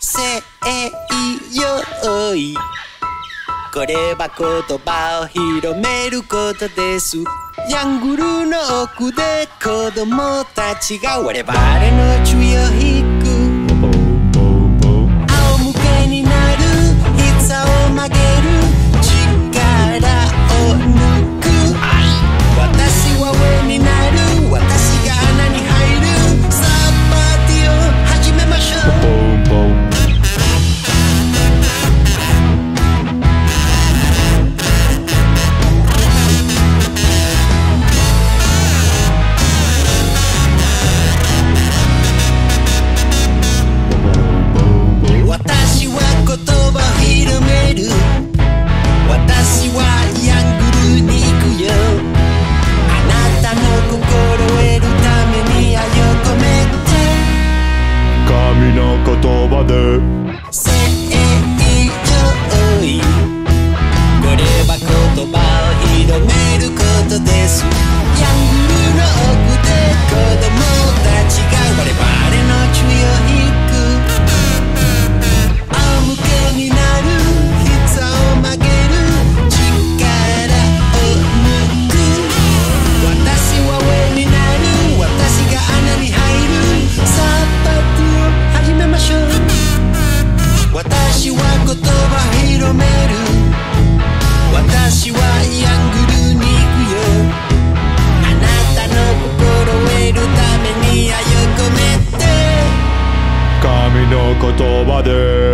せいよい。これは言葉を広めることです。ヤングルの奥で子供たちが我々の注意を引く。仰向けになる、膝を曲げる、力を抜く。私は上になる、私が穴に入る。さあパーティーを始めましょう。私は言葉を広める。私はヤングルに行くよ。あなたの心を得るために愛を込めて。 神の言葉でせいよい。これは言葉を広めることです。ヤングルの奥で子供たちが我々の注意を引く。仰向けになる、膝を曲げる、力を抜く。私は上になる、私が穴に入る。さあパーティーを始めましょう。私は言葉を広める。私はヤングルに行くよ。あなたの心を得るために愛を込めて。 神の言葉で